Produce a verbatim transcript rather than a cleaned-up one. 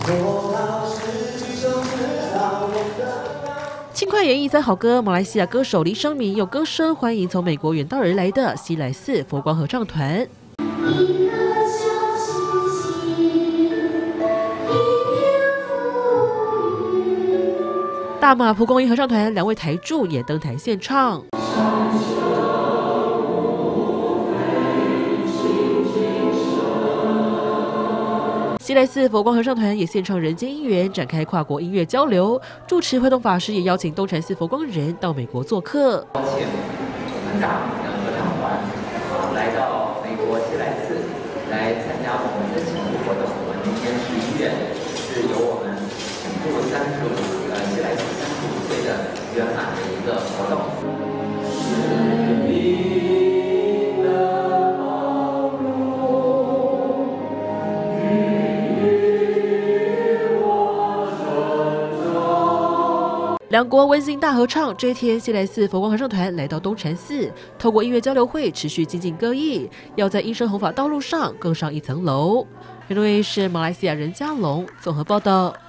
轻快演绎三好歌，马来西亚歌手黎生明用歌声欢迎从美国远道而来的西来寺佛光合唱团。大马蒲公英合唱团两位台柱也登台献唱。西来寺佛光合唱团也献唱《人间姻缘》，展开跨国音乐交流。主持会动法师也邀请东禅寺佛光人到美国做客。 邀请我们大马的合唱团啊来到美国西来寺来参加我们的庆祝活动。我们今天十一月是由我们庆祝三十五呃西来寺三十五岁的圆满的一个活动。两国温馨大合唱，这一天，西来寺佛光合唱团来到东禅寺，透过音乐交流会，持续精进歌艺，要在音声弘法道路上更上一层楼。N O A 是马来西亚任嘉龙综合报道。